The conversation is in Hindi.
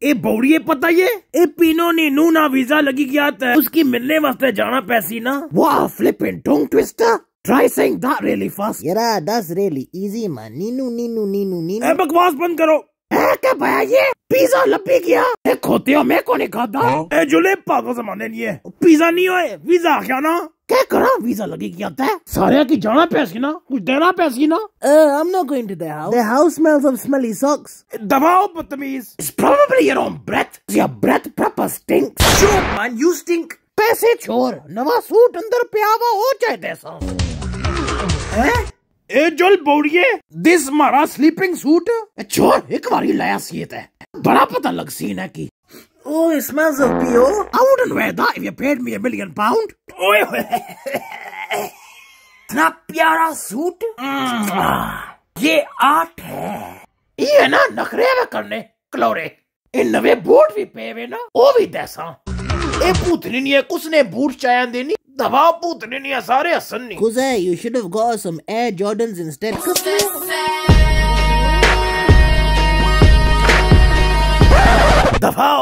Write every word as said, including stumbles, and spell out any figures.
ए बौड़िए पता ये ए पीनो नी नू ना वीजा लगी गया था उसकी मिलने वास्ते जाना पैसी ना। वाह flipping tongue twister, try saying that really fast. Yeah, that's really easy man. नीनू नीनू नीनू नीनू। ए बकवास बंद करो। ए क्या भाया ये पिज्जा लपी गया। ए खोते हो मैं को नहीं खाता। ए जुले पागल जमाने नहीं है पिज्जा नहीं होए वीजा क्या ना क्या करा वीजा लगी क्या था सारे की जाना पैसी ना कुछ देना पैसी ना। Uh, I'm not going to their house. Their house smells of smelly socks. दबाओ बदतमीज। It's probably your own breath. Your breath proper stinks. Sure man, you stink. पैसे छोड़ नवा सूट अंदर पे आवा हो जाए ऐसा। ए जल बोड़िए दिस मारा स्लीपिंग सूट छोड़ एक बारी लाया सीत है बड़ा पता लग सीन है की। Oh, it smells of P O. I wouldn't wear that if you paid me a million pound. ओए इतना प्यारा सूट ये आर्ट है ये ना नखरे में करने क्लोरे इन नवे बूट भी पे वे ना ओ भी दैसा ए पूतनी नहीं है कुछ ने बूट चाया देनी दवा पूतनी नहीं है सारे हसन नहीं। Kuze, you should have got some Air Jordans instead. दवा